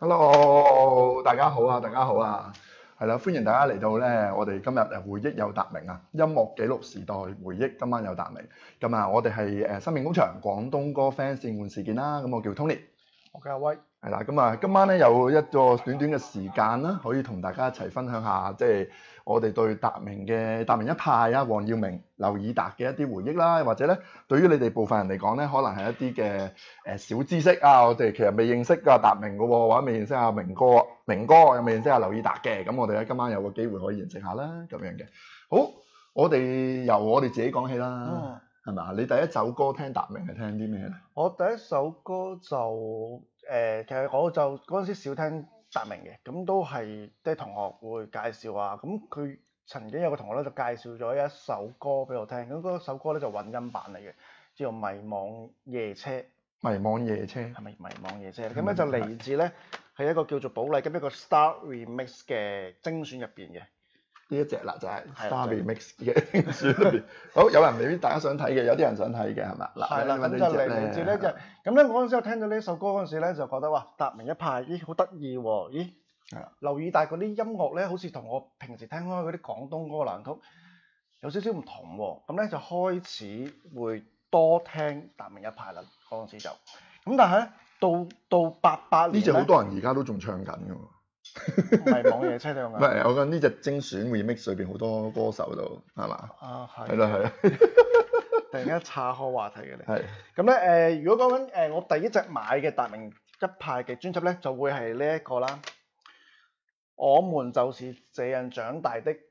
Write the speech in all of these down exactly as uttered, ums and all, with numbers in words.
Hello，大家好啊，大家好啊，係啦，歡迎大家嚟到咧，我哋今日誒回憶有達明啊，音樂記錄時代回憶，今晚有達明。咁啊，我哋係誒生命工場廣東歌 fans 應援事件啦，咁我叫 Tony， 我叫阿威。 係啦，咁啊，今晚咧有一個短短嘅時間啦，可以同大家一齊分享下，即係我哋對達明嘅達明一派啊，黃耀明、劉以達嘅一啲回憶啦，或者咧對於你哋部分人嚟講咧，可能係一啲嘅誒小知識啊，我哋其實未認識啊達明嘅喎，或者未認識阿明哥、明哥又未認識阿劉以達嘅，咁我哋咧今晚有個機會可以認識下啦，咁樣嘅。好，我哋由我哋自己講起啦，係咪啊？你第一首歌聽達明係聽啲咩咧？ 我第一首歌就誒、呃，其實我就嗰陣時少聽達明嘅，咁都係啲同學會介紹啊。咁佢曾經有個同學咧就介紹咗一首歌俾我聽，咁嗰首歌咧就混音版嚟嘅，叫做《迷惘夜車》。 迷惘夜車係咪迷惘夜車？咁咧就嚟自咧係一個叫做寶麗金一個 Star Remix 嘅精選入邊嘅。 呢一隻啦就係 Star Remix 嘅精選入邊。好，有人未必大家想睇嘅，有啲人想睇嘅係嘛？嗱， 係啦，咁就嚟嚟自呢隻。咁咧我嗰陣時我聽到呢首歌嗰陣時咧，就覺得哇，達明一派，咦好得意喎，咦，劉以達嗰啲音樂咧，好似同我平時聽開嗰啲廣東歌藍曲有少少唔同喎。咁咧就開始會多聽達明一派啦，嗰陣時就。咁但係咧，到到八八年呢隻好多人而家都仲唱緊㗎喎。 迷惘夜車兩個。 唔係，我講呢隻精選 remix 裏邊好多歌手都係嘛？ 啊係。 係啦係啦。 突然間岔開話題嘅你。 係。 咁咧誒，如果講緊誒我第一隻買嘅達明一派嘅專輯咧，就會係呢一個啦。我們就是這樣長大的。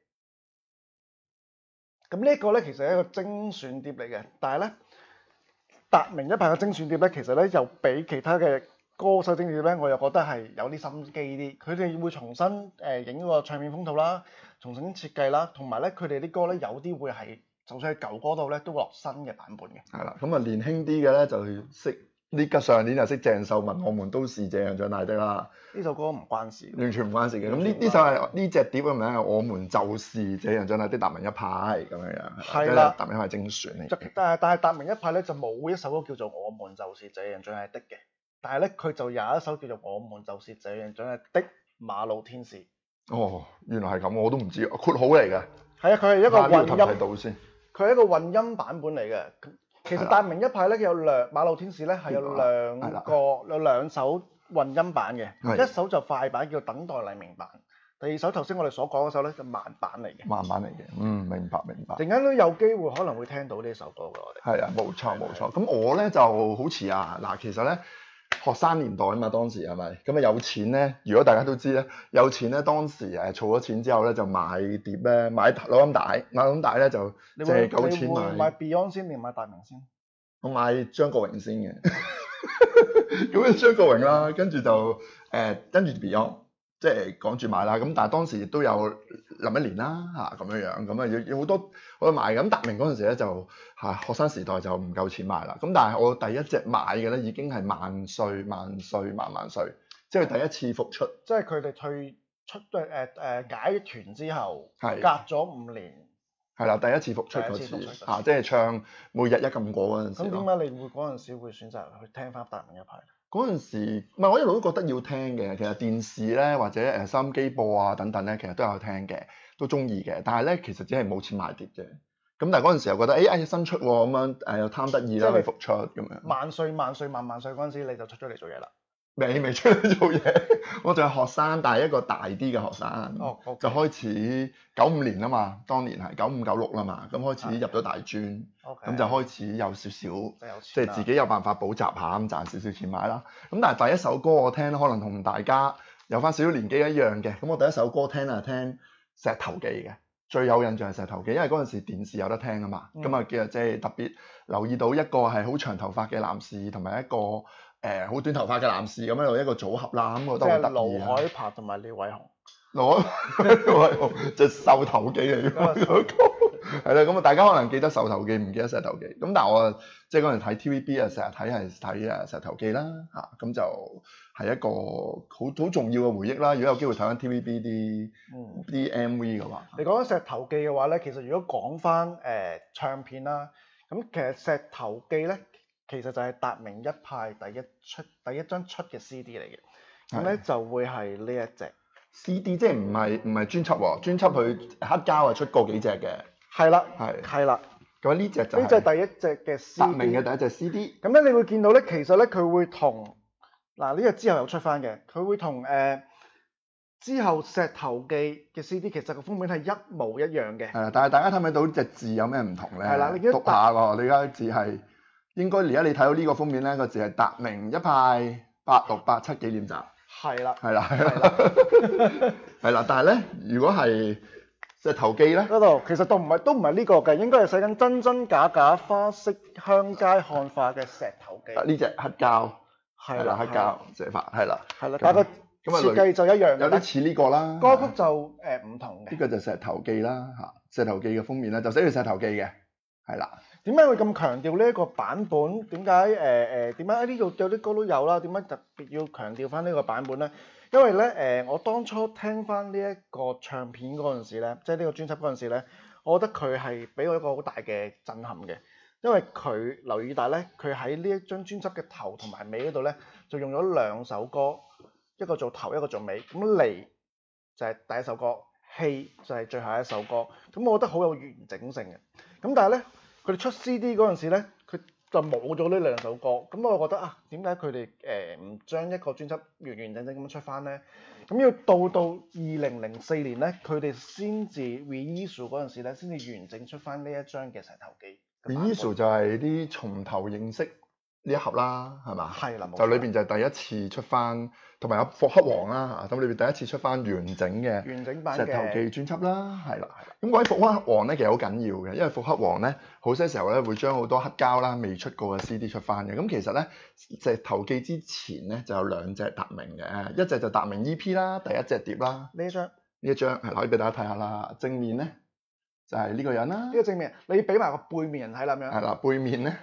咁呢一個咧，其實係一個精選碟嚟嘅，但係咧達明一派嘅精選碟咧，其實咧又比其他嘅歌手精選碟咧，我又覺得係有啲心機啲。佢哋會重新誒影嗰個唱片封套啦，重新設計啦，同埋咧佢哋啲歌咧有啲會係就算喺舊歌度咧都會落新嘅版本嘅。 係啦，咁啊年輕啲嘅咧就識呢個上年就識鄭秀文，我們都是這樣長大的啦。 呢首歌唔關事， 完全唔關事嘅。咁呢呢首係呢隻碟嘅名係我們就是這樣長大的達明一派咁樣樣。係啦，達明一派精選嚟。 但係但係達明一派咧就冇一首歌叫做我們就是這樣長大的嘅，但係咧佢就有一首叫做我們就是這樣長大的馬路天使。 哦，原來係咁，我都唔知，括號嚟嘅。 係啊，佢係一個混音。 睇到先。 佢係一個混音版本嚟嘅。其實達明一派咧有兩馬路天使咧係有兩個有兩首混音版嘅，一首就快版叫等待黎明版，第二首頭先我哋所講嗰首咧就慢版嚟嘅。 慢版嚟嘅，嗯，明白明白。 陣間都有機會可能會聽到呢首歌嘅我哋。 係啊，冇錯冇錯。咁我咧就好似啊嗱，其實咧學生年代啊嘛，當時係咪？咁啊有錢咧，如果大家都知咧，有錢咧當時誒儲咗錢之後咧就買碟咧，買錄音帶，買錄音帶咧就借夠錢買。 你會買 Beyond 先定買達明先？ 我買張國榮先嘅，咁樣張國榮啦，跟住就誒跟住 Beyond，即係趕住買啦。咁但係當時亦都有林憶蓮啦嚇咁樣樣，咁啊要要好多我都買。咁達明嗰陣時咧就嚇學生時代就唔夠錢買啦。咁但係我第一隻買嘅咧已經係萬歲萬歲萬萬歲，即係第一次復出。 即係佢哋退出誒誒解團之後， 係隔咗五年。 係啦，第一次復出嗰次嚇，即係唱每日一禁果嗰陣時。 咁點解你會嗰陣時會選擇去聽翻達明一派？ 嗰陣時唔係我一路都覺得要聽嘅，其實電視咧或者誒收音機播啊等等咧，其實都有聽嘅，都中意嘅。但係咧其實只係冇錢買碟啫。咁但係嗰陣時又覺得誒誒新出喎，咁樣誒又貪得意啦，去復出咁樣。 萬歲萬歲萬萬歲嗰陣時你就出咗嚟做嘢啦。 未未出嚟做嘢，我仲係學生，但係一個大啲嘅學生， 哦 okay. 就開始九五年啦嘛，當年係九五九六啦嘛，咁開始入咗大專，咁、okay. 就開始有少少，即係自己有辦法補習下咁賺少少錢買啦。咁但係第一首歌我聽可能同大家有翻少少年紀一樣嘅，咁我第一首歌聽係聽石頭記嘅，最有印象係石頭記，因為嗰陣時電視有得聽啊嘛，咁啊其實即係特別留意到一個係好長頭髮嘅男士同埋一個。誒好、呃、短頭髮嘅男士咁樣一個組合啦，咁我覺得好得意啊！ 盧海鵬同埋廖偉雄， 盧海鵬就獸頭記嚟嘅，係啦，咁啊大家可能記得獸頭記，唔記得石頭記。咁但係我即係嗰陣睇 T V B 啊，成日睇係睇啊石頭記啦，嚇咁就係一個好好重要嘅回憶啦。如果有機會睇翻 T V B 啲啲 M V 嘅話， 你講緊石頭記嘅話咧，其實如果講翻誒唱片啦，咁其實石頭記咧。其實就係達明一派第一出第一張出嘅 C D 嚟嘅， 咁咧就會係呢一隻 C D， 即係唔係唔係專輯喎，專輯佢黑膠係出過幾隻嘅。 係啦， 係係啦。 咁呢隻就係呢隻第一隻嘅 C D。 達明嘅第一隻 C D。 咁咧你會見到咧，其實咧佢會同嗱呢隻之後有出翻嘅，佢會同誒、呃、之後石頭記嘅 C D 其實個封面係一模一樣嘅。 係啦，但係大家睇唔睇到隻字有咩唔同咧？ 係啦，你讀下喎，你而家字係應該而家你睇到呢個封面咧，個字係達明一派八六八七紀念集。 係啦， 係啦，係啦，係啦，但係咧，如果係石頭記咧， 嗰度其實都唔係都唔係呢個嘅，應該係寫緊真真假假花式鄉街漢化嘅石頭記。 呢隻黑膠係啦， 黑膠寫法係啦， 係啦，但係個設計就一樣， 有啲似呢個啦。 歌曲就誒唔同嘅。 呢個就石頭記啦嚇，石頭記嘅封面咧就寫住石頭記嘅，係啦。 點解會咁強調呢一個版本？點解誒誒點解呢度有啲歌都有啦？點解特別要強調翻呢個版本咧？因為咧誒、呃，我當初聽翻呢一個唱片嗰陣時咧，即係呢個專輯嗰陣時咧，我覺得佢係俾我一個好大嘅震撼嘅。因為佢劉以達咧，佢喺呢一張專輯嘅頭同埋尾嗰度咧，就用咗兩首歌，一個做頭，一個做尾。咁嚟就係第一首歌，氣就係最後一首歌。咁我覺得好有完整性嘅。咁但係咧，佢哋出 C D 嗰陣時咧，佢就冇咗呢兩首歌。咁我覺得啊，點解佢哋誒唔將一個專輯完完整整咁樣出翻咧？咁要到到二零零四年咧，佢哋先至 reissue 嗰陣時咧，先至完整出翻呢一張嘅石頭記。 reissue 就係啲從頭認識呢一盒啦，係嘛？ 係啦， 就裏邊就係第一次出翻，同埋有復刻王啦嚇，咁裏邊第一次出翻完整嘅完整版石頭記專輯啦，係啦。咁嗰啲復刻王咧其實好緊要嘅，因為復刻王咧好些時候咧會將好多黑膠啦未出過嘅 C D 出翻嘅。咁其實咧石頭記之前咧就有兩隻達明嘅，一隻就達明 E P 啦，第一隻碟啦。 呢一張呢一張係可以俾大家睇下啦，正面咧。就係呢個人啦，呢個正面，你俾埋個背面人睇啦咁樣。 係啦，背面咧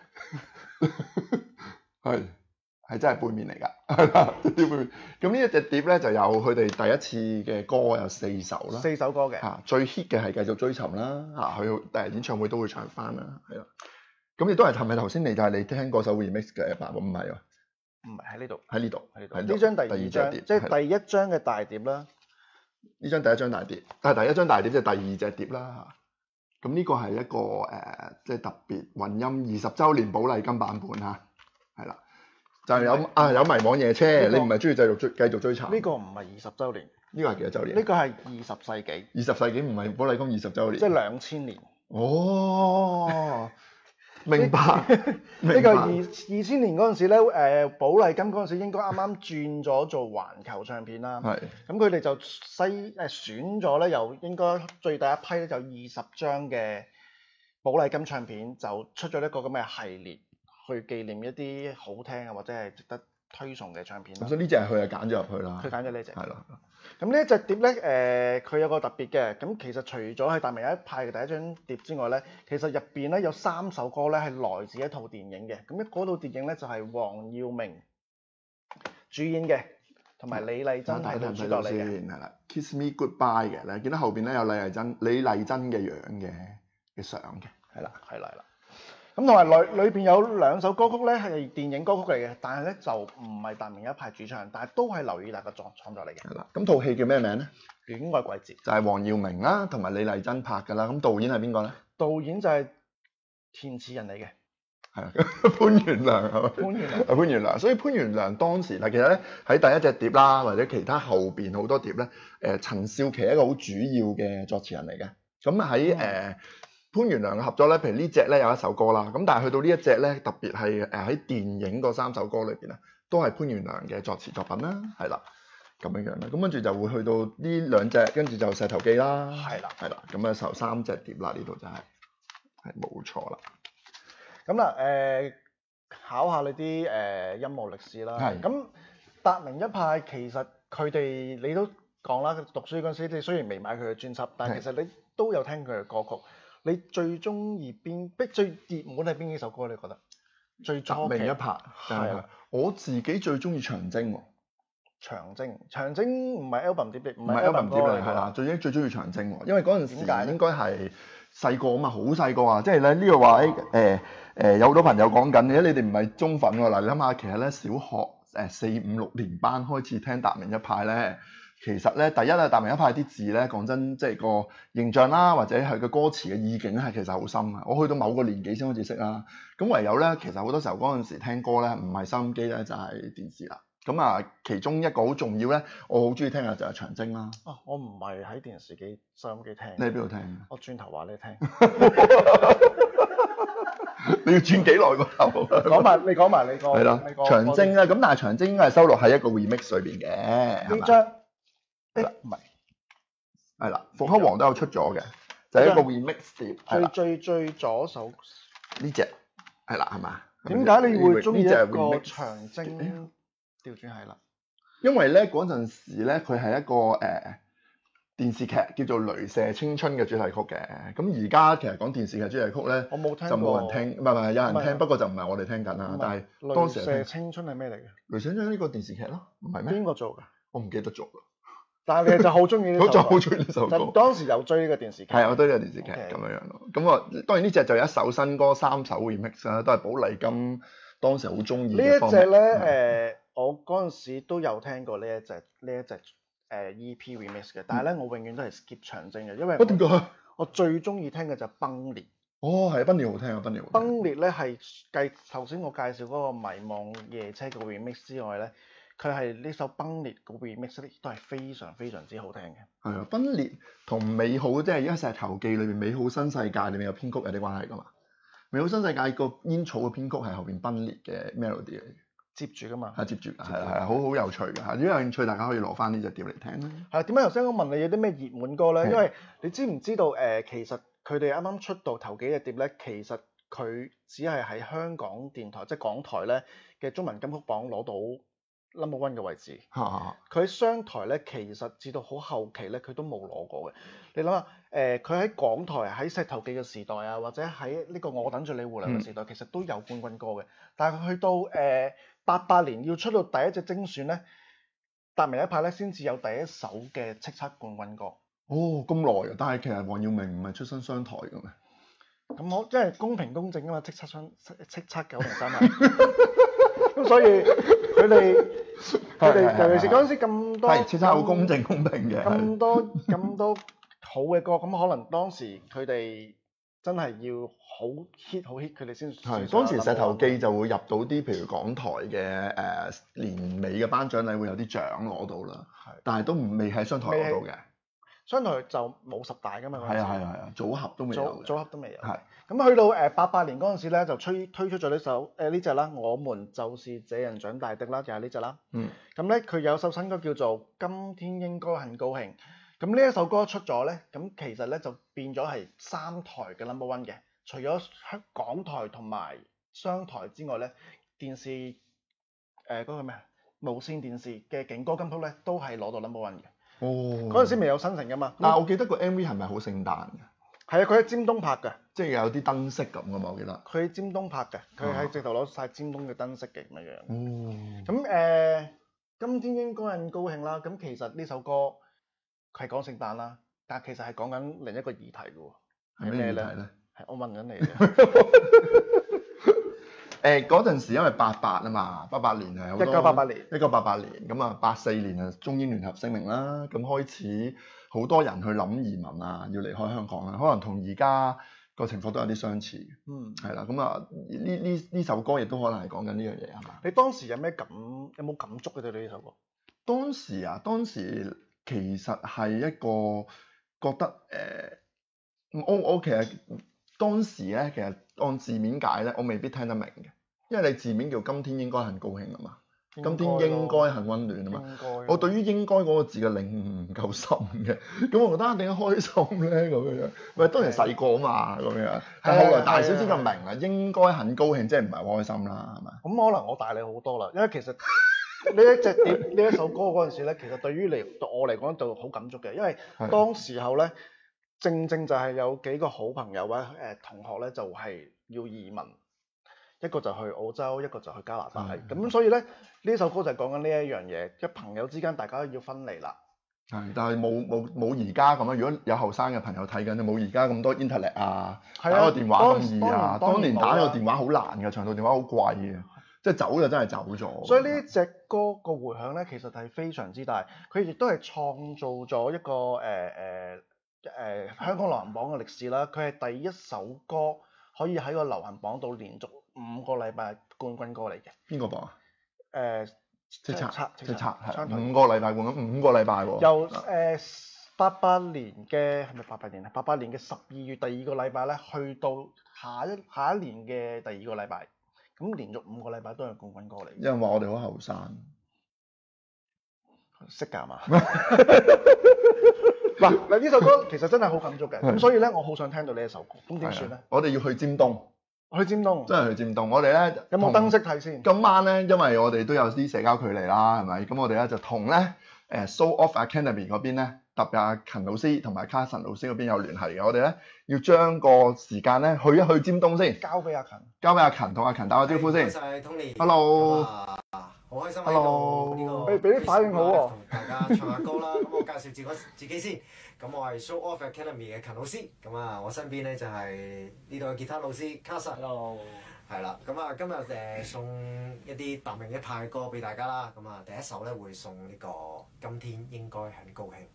係係真係背面嚟㗎，係啦，背面。咁呢一隻碟咧就有佢哋第一次嘅歌有四首啦， 四首歌嘅。 嚇，最 hit 嘅係繼續追尋啦，嚇，佢誒演唱會都會唱翻啦，係啦。咁亦都係係咪頭先你就係你聽嗰首 remix 嘅版本？唔係喎， 唔係喺呢度， 喺呢度， 喺呢度。呢張第二張，即係第一張嘅大碟啦。 呢張第一張大碟，但係第一張大碟即係第二隻碟啦。咁呢個係一個誒、呃，即係特別混音二十週年寶麗金版本嚇，係啦，就係、是、有啊有迷惘夜車，這個、你唔係中意繼續追繼續追查？ 呢個唔係二十週年， 呢個係幾多週年？ 呢個係二十世紀。 二十世紀唔係寶麗金二十週年， 即係兩千年。 哦，明白。 呢個二二千年嗰陣時咧，誒、呃、寶麗金嗰陣時應該啱啱轉咗做環球唱片啦。係是。咁佢哋就篩誒選咗咧，由應該最第一批咧就二十張嘅寶麗金唱片，就出咗一個咁嘅系列，去紀念一啲好聽啊或者係值得推崇嘅唱片。 所以呢隻係佢係揀咗入去啦。 佢揀咗呢隻。係啦。 咁呢一隻碟咧，誒、呃、佢有個特別嘅，咁其實除咗係達明一派嘅第一張碟之外咧，其實入邊咧有三首歌咧係來自一套電影嘅，咁一嗰套電影咧就係黃耀明主演嘅，同埋李麗珍係女主角嚟嘅。 係啦，Kiss Me Goodbye 嘅，你見到後邊咧有李麗珍、李麗珍嘅樣嘅嘅相嘅，係啦， 係啦，係啦。咁同埋裏裏邊有兩首歌曲咧係電影歌曲嚟嘅，但係咧就唔係達明一派主唱，但係都係劉以達嘅創創作嚟嘅。 係啦，咁套戲叫咩名咧？ 戀愛季節。就係黃耀明啦，同埋李麗珍拍㗎啦。咁導演係邊個咧？ 導演就係填詞人嚟嘅。 係啊，潘源良係嘛？潘源良。潘源良，所以潘源良當時嗱，其實咧喺第一隻碟啦，或者其他後邊好多碟咧，誒、呃、陳少琪係一個好主要嘅作詞人嚟嘅。咁喺誒。嗯潘源良嘅合作咧，譬如呢隻咧有一首歌啦，咁但係去到呢一隻咧，特別係誒喺電影嗰三首歌裏邊咧，都係潘源良嘅作詞作品啦，係啦，咁樣樣啦，咁跟住就會去到呢兩隻，跟住就石頭記啦，係啦，係啦，咁啊首三隻碟啦，呢度就係係冇錯啦。 咁啦，誒、呃、考下你啲誒、呃、音樂歷史啦，係咁達明一派其實佢哋你都講啦，讀書嗰陣時你雖然未買佢嘅專輯，但係其實你都有聽佢嘅歌曲。你最中意邊？逼最熱門係邊幾首歌？你覺得最初達明一派係啊！ 我自己最中意長征喎。 長征，長征唔係 album 碟，唔係 album 碟嚟， 係啦。最最中意長征喎，因為嗰陣時應該係細個啊嘛，好細個啊！即係咧呢個話誒誒有好多朋友講緊嘅，你哋唔係中粉喎嗱，你諗下其實咧小學誒四五六年班開始聽達明一派咧，其實咧第一啊達明一派啲字咧講真，即係個形象啦，或者係個歌詞嘅意境係其實好深啊。我去到某個年紀先開始識啦。咁唯有咧，其實好多時候嗰陣時聽歌咧，唔係收音機咧，就係、是、電視啦。咁啊，其中一個好重要咧，我好中意聽嘅就係長征啦。 啊，我唔係喺電視機、收音機聽。 你喺邊度聽？ 我轉頭話你聽。 你要轉幾耐個頭？ 講埋，你講埋你個。係啦。 長征啦，咁但係長征應該係收錄喺一個 remix 裏邊嘅。 呢張。 係啦， 唔係。 係啦，復刻王都有出咗嘅，就係一個 remix 碟。 最最最左手。 呢隻係啦，係嘛？ 點解你會中意一個長征？調轉係啦， 因為咧嗰陣時咧，佢係一個誒、呃、電視劇叫做《雷射青春》嘅主題曲嘅。咁而家其實講電視劇主題曲咧， 我冇聽過， 就冇人聽，唔係唔係有人聽，是不過就唔係我哋聽緊啦。但係當時雷射青春係咩嚟嘅？ 雷射青春呢個電視劇咯，唔係咩？ 邊個做㗎？ 我唔記得咗啦。 但係你就好中意呢首歌， 好就好中意呢首歌。 就當時有追呢個電視劇。 係，我追呢個電視劇咁樣樣咯。咁啊，當然呢隻就有一首新歌，三首 remix 啦，都係寶麗金當時好中意嘅。 呢一隻咧，誒、呃，我嗰陣時都有聽過呢一隻呢一隻誒 E P remix 嘅，但係咧、嗯、我永遠都係 skip 長征嘅，因為我點解？ 我最中意聽嘅就係崩裂。 哦，係崩裂好聽啊，崩裂好聽。 崩裂咧係繼頭先我介紹嗰個迷惘夜車嘅 remix 之外咧。佢係呢首崩裂個 remix 都係非常非常之好聽嘅。係啊，崩裂同美好即係而家石頭記裏邊美好新世界裏面有編曲有啲關係㗎嘛？美好新世界個煙草嘅編曲係後邊崩裂嘅 melody 嚟嘅， 接住㗎嘛。係接住， 係啦係啦，好好有趣㗎嚇！如果有興趣，大家可以攞翻呢隻碟嚟聽啦。 係點解頭先我問你有啲咩熱門歌咧？因為你知唔知道誒、呃，其實佢哋啱啱出道頭幾隻碟咧，其實佢只係喺香港電台即係港台咧嘅中文金曲榜攞到number one 嘅位置，佢喺商台咧，其實至到好後期咧，佢都冇攞過嘅。你諗下，誒、呃，佢喺港台喺石頭記嘅時代啊，或者喺呢個我等著你回來嘅時代，嗯、其實都有冠軍歌嘅。但係佢去到誒八八年要出到第一隻精選咧，達明一派咧先至有第一首嘅叱咤冠軍歌。 哦，咁耐啊！但係其實黃耀明唔係出身商台嘅咩？ 咁好，即係公平公正啊嘛，叱咤商叱咤九零三啊。咁所以佢哋。佢哋尤其是嗰陣時咁多， 係叱咤好公正公平嘅， 咁多咁多好嘅歌，咁可能當時佢哋真係要好 hit 好 hit，佢哋先係。當時石頭記就會入到啲，譬如港台嘅誒、呃、年尾嘅頒獎禮會有啲獎攞到啦，係，但係都未喺商台攞到嘅。 商台就冇十大㗎嘛，嗰陣時。係啊係啊係啊， 組合都未有。 組合都未有。係。咁去到誒八八年嗰陣時咧，就推推出咗呢首誒呢隻啦，我們就是這樣長大的啦，就係呢隻啦。嗯。咁咧佢有首新歌叫做《今天應該很高興》。咁呢一首歌出咗咧，咁其實咧就變咗係三台嘅 number one 嘅，除咗香港台同埋商台之外咧，電視誒嗰、呃嗰個咩無線電視嘅勁歌金曲咧都係攞到 number one 嘅。哦，嗰陣時未有新城噶嘛， 但係我記得個 M V 係咪好聖誕嘅？ 係啊，佢喺尖東拍嘅， 即係有啲燈飾咁噶嘛，我記得。 佢喺尖東拍嘅，佢喺直頭攞晒尖東嘅燈飾嘅咁樣樣。 哦。咁誒、呃，今天應該很高興啦。咁其實呢首歌係講聖誕啦，但係其實係講緊另一個議題嘅喎。係咩咧？係我問緊你嘅。 誒嗰陣時因為八八啊嘛，八八年係好多。 一九八八年。 一九八八年，咁啊八四年啊中英聯合聲明啦，咁開始好多人去諗移民啊，要離開香港啦，可能同而家個情況都有啲相似。嗯。係啦，咁啊呢呢呢首歌亦都可能係講緊呢樣嘢係嘛？ 你當時有咩感有冇感觸嘅對呢首歌？ 當時啊，當時其實係一個覺得誒、呃，我我其實當時咧，其實按字面解咧，我未必聽得明嘅。因為你字面叫今天應該很高興啊嘛，今天應該很溫暖啊嘛。我對於應該嗰個字嘅領悟唔夠深嘅，咁我覺得點解開心咧咁樣樣？喂，當然細個啊嘛咁樣，但係後來大少少就明啦，應該很高興，即係唔係開心啦，係咪？ 咁可能我大你好多啦，因為其實呢一隻碟呢一首歌嗰陣時咧，其實對於嚟我嚟講就好感觸嘅，因為當時候咧正正就係有幾個好朋友啊誒同學咧就係要移民。一個就去澳洲，一個就去加拿大，咁、嗯、所以咧呢首歌就係講緊呢一樣嘢，即係朋友之間大家都要分離啦。 係，但係冇冇冇而家咁樣，如果有後生嘅朋友睇緊，你冇而家咁多 internet 啊，打個電話咁易啊。當年打呢個電話好難嘅，長途電話好貴嘅， 即係走就真係走咗。 所以呢隻歌個迴響咧，其實係非常之大。佢亦都係創造咗一個誒誒誒香港流行榜嘅歷史啦。佢係第一首歌可以喺個流行榜度連續五個禮拜冠軍歌嚟嘅。 邊個榜啊？ 誒， 叱咤叱咤係五個個禮拜冠軍，五個禮拜喎。 由誒八八年嘅係咪八八年啊？八八年嘅十二月第二個禮拜咧，去到下一下一年嘅第二個禮拜。咁連續五個禮拜都係冠軍歌嚟， 因為話我哋好後生， 識㗎嘛？嗱嗱呢首歌其實真係好感觸嘅，咁所以咧我好想聽到呢一首歌，咁點算咧？ 我哋要去尖東， 去尖東， 真係去尖東。我哋咧有冇燈飾睇先？ 今晚咧，因為我哋都有啲社交距離啦，係咪？咁我哋咧就同咧誒 Soul Off Academy 嗰邊咧，特別阿勤老師同埋卡神老師嗰邊有聯繫嘅。我哋咧要將個時間咧去一去尖東先， 交俾阿勤， 交俾阿勤，同阿勤打個招呼先。 多謝 Tony。 Hello。 好開心喺 Hello 度呢個， 俾俾啲反應好喎。 同大家唱下歌啦。咁我介紹自己自己先。咁我係 Soul Off Academy 嘅勤老師。咁啊，我身邊咧就係呢度嘅吉他老師卡神。 Hello。係啦，咁啊今日誒送一啲達明一派嘅歌俾大家啦。咁啊第一首咧會送呢個今天應該很高興。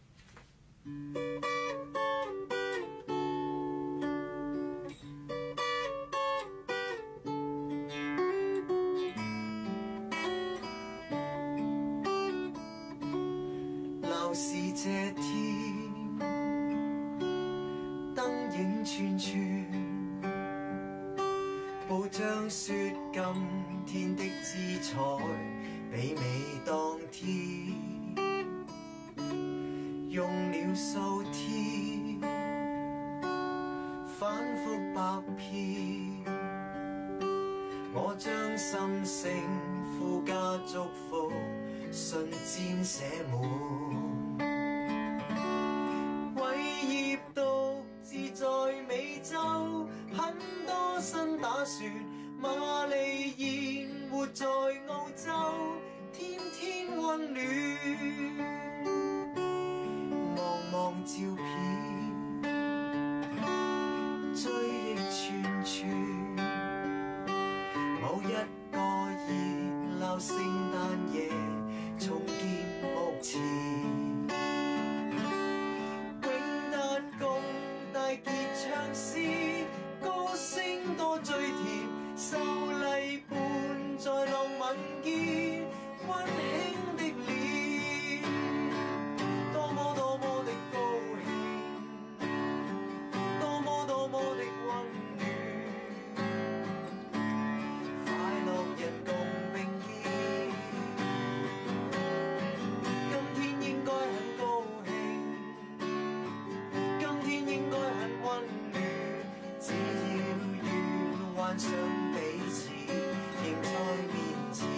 鬧市這天，燈影串串，報章說今天的姿彩媲美當天，用了數天，反覆百遍，我將心聲附加祝福瞬間寫滿。偉業獨自在美洲，很多新打算。瑪麗現活在澳洲，天天溫暖。望望照片，追憶串串。某一個熱鬧聖誕夜，重見目前。永達共大傑唱詩，歌聲多最甜。秀麗伴在浪漫見，溫馨的臉，多麼多麼的高興，多麼多麼的溫暖，快樂人共並肩，今天應該很高興，今天應該很溫暖，只要願幻想彼此仍在面前。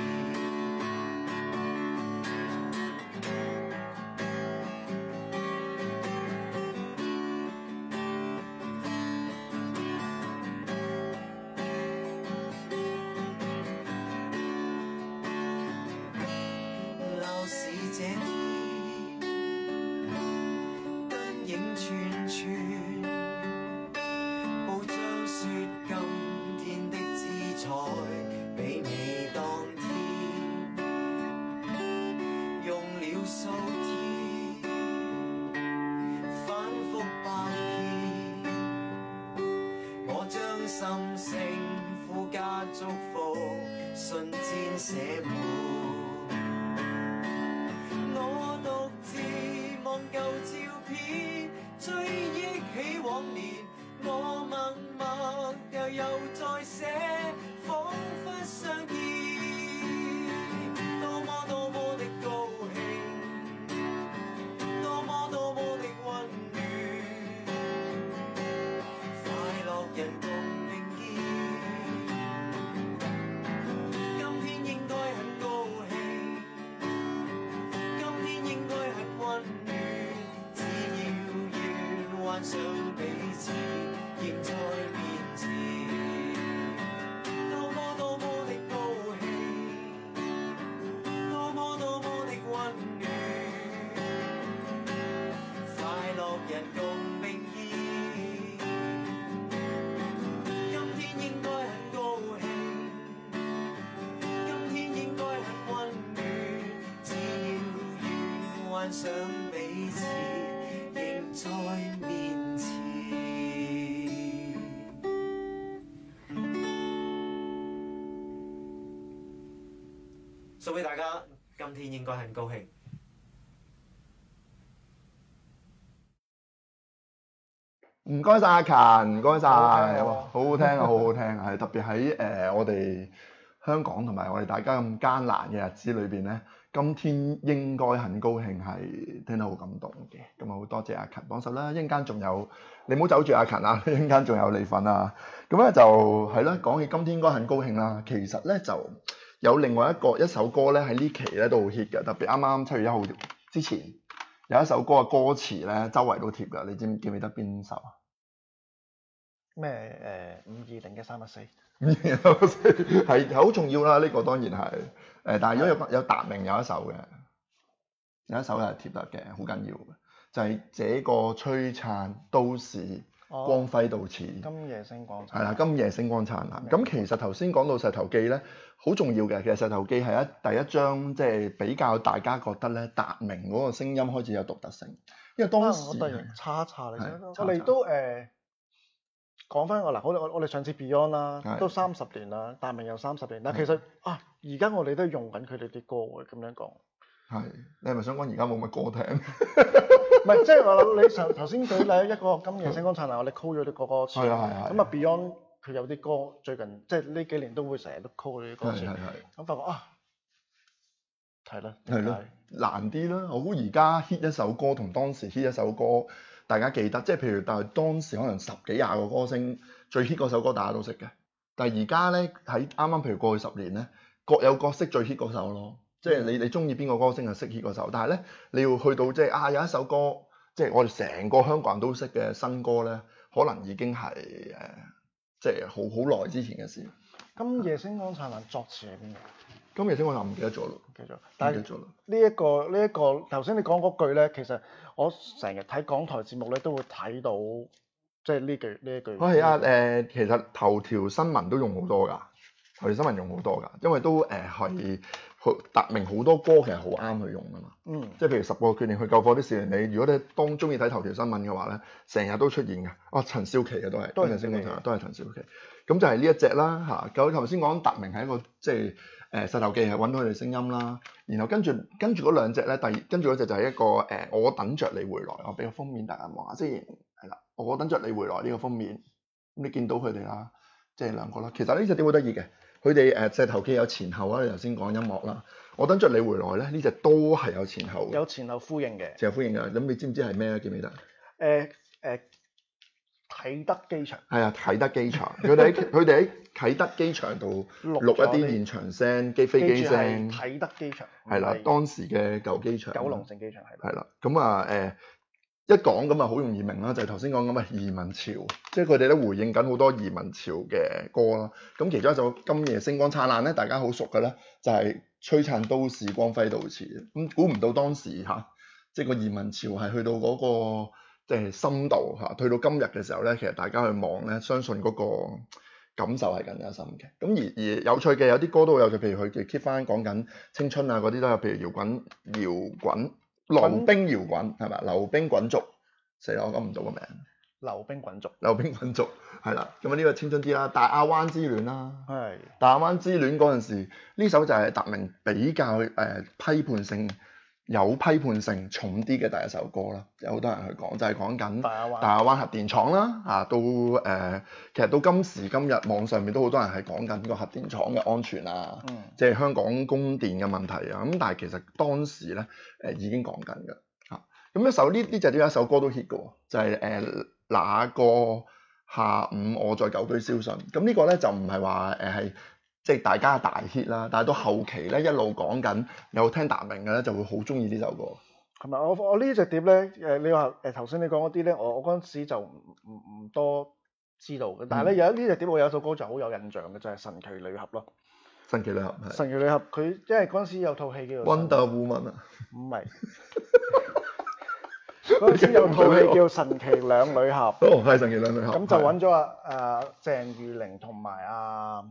鬧市這天，燈影串串，報章說今天的姿彩媲美當天，用了數天，反覆百遍，我將心聲附加祝福瞬間寫滿。我獨自望舊照片，追憶起往年，我默默又又再寫，彷彿相見。多麼多麼的高興，多麼多麼的溫暖，快樂人共並肩，今天應該很高興。 想彼此仍在面前。送俾大家，今天應該很高興。 唔該晒阿勤，唔該晒， 好好好聽啊，好好聽啊，係特別喺誒、呃、我哋香港同埋我哋大家咁艱難嘅日子裏邊咧，今天應該很高興係聽得好感動嘅，咁啊好多謝阿勤幫手啦，一陣間仲有你唔好走住阿勤啊，一陣間仲有你份啊，咁咧就係啦，講起今天應該很高興啦，其實咧就有另外一個一首歌咧喺呢期咧都好 hit 嘅，特別啱啱七月一號之前。有一首歌嘅歌詞咧，周圍都貼㗎，你知唔記唔記得邊首啊？ 咩誒五二零嘅三一四？ 五二零三一四係好重要啦，呢、這個當然係誒、呃，但係如果有有達明有一首嘅，有一首係貼得嘅，好緊要嘅，就係、是、這個璀璨都市光輝到此。 哦、今夜星光燦爛。係啦，今夜星光燦爛。咁其實頭先講到石頭記咧。好重要嘅，其實石頭記係一第一張，即係比較大家覺得咧達明嗰個聲音開始有獨特性，因為當時我突然叉一叉你， 是我哋都誒講翻我嗱，我我我哋上次 Beyond 啦， 是都三十年啦，達明有三十年，但其實啊，而家我哋都用緊佢哋啲歌喎，咁樣講。係， 你係咪想講而家冇乜歌聽？ 唔係，即係我諗你頭頭先舉例一個今夜星光燦爛，我哋 call 咗啲歌歌詞， 係啊係啊， 咁啊 Beyond。佢有啲歌最近即係呢幾年都會成日都 call 呢啲歌詞，咁發覺啊，係啦， 係咯，難啲啦。我估而家 hit 一首歌同當時 hit 一首歌，大家記得，即係譬如但係當時可能十幾廿個歌星最 hit 嗰首歌大家都識嘅，但係而家咧喺啱啱譬如過去十年咧，各有各識最 hit 嗰首咯。即係你你中意邊個歌星就識 hit 嗰首，但係咧你要去到即係啊有一首歌，即係我哋成個香港人都識嘅新歌咧，可能已經係誒。即係好好耐之前嘅事。 今夜星光燦爛作詞係邊個？ 今夜星光燦爛唔記得咗咯， 記咗。但係記咗啦。 呢一個呢一個頭先你講嗰句咧，其實我成日睇港台節目咧都會睇到，即係呢句呢一句。 係啊，誒，其實頭條新聞都用好多㗎，頭條新聞用好多㗎，因為都誒係好達明好多歌其實好啱佢用㗎嘛。嗯。即係譬如十個決定去救火的少年，你如果你當中意睇頭條新聞嘅話咧，成日都出現㗎。啊，陳少琪嘅都係，都係星光燦爛，都係陳少琪。咁就係呢一隻啦嚇。咁頭先講達明係一個即係誒石頭記係揾到佢哋聲音啦。然後跟住跟住嗰兩隻咧，第跟住嗰隻就係一個誒、呃、我等着你回來。我俾個封面大家望下先，係啦，我等着你回來呢個封面。咁你見到佢哋啦，即係兩個啦。其實呢隻碟好得意嘅。佢哋誒石頭記有前後啦，你頭先講音樂啦，我等着你回來咧，呢隻都係有前後嘅， 有前後呼應嘅， 前後呼應嘅。咁你知唔知係咩咧？記唔記得？ 誒誒啟德機場。係啊，啟德機場，佢哋喺佢哋喺啟德機場度錄一啲現場聲、機飛機聲。 啟德機場。 係啦，當時嘅舊機場。 九龍城機場係。 係啦，咁啊誒。一講咁啊，好容易明啦，就係頭先講咁嘅移民潮，即係佢哋咧回應緊好多移民潮嘅歌啦。咁其中一首《今夜星光燦爛》咧，大家好熟嘅咧，就係璀璨都市光輝到此。咁估唔到當時嚇，即係個移民潮係去到嗰個即係深度嚇，去到今日嘅時候咧，其實大家去望咧，相信嗰個感受係更加深嘅。咁而而有趣嘅有啲歌都有，就譬如佢嘅 keep 翻講緊青春啊嗰啲都有，譬如搖滾搖滾。溜冰搖滾係咪？溜冰滾軸，死啦！我講唔到個名。 溜冰滾軸。溜冰滾軸係啦，咁啊呢個青春啲啦，大亞灣之戀啦。係是。 大亞灣之戀嗰陣時，呢首就係達明比較誒、呃、批判性、有批判性重啲嘅第一首歌啦。有好多人去講，就係講緊大亞灣核電廠啦。啊，到誒、呃，其實到今時今日，網上面都好多人係講緊個核電廠嘅安全啊，嗯、即係香港供電嘅問題啊。咁但係其實當時咧誒、呃、已經講緊㗎嚇。咁、啊、一首呢呢隻都有一首歌都 hit 嘅喎，就係、是、誒、呃、那個下午我在舊居消信。咁呢個咧就唔係話誒係即係大家大 hit 啦，但係到後期咧一路講緊有聽達明嘅咧就會好中意呢首歌。 係咪？我我呢隻碟咧，誒你話誒頭先你講嗰啲咧，我我嗰陣時就唔唔唔多知道嘅。但係咧有呢隻碟我有一首歌就好有印象嘅，就係、是、神奇女俠咯。神奇女俠係。神奇女俠佢因為嗰陣時有套戲叫做 Wonder Woman 啊。唔係。 嗰陣時有套戲叫神奇兩女俠。 哦，係神奇兩女俠。 咁就揾咗阿阿鄭裕玲同埋阿